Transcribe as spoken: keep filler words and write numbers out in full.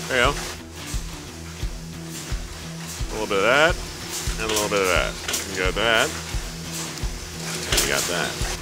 There you go. A little bit of that, and a little bit of that. You got that, and you got that.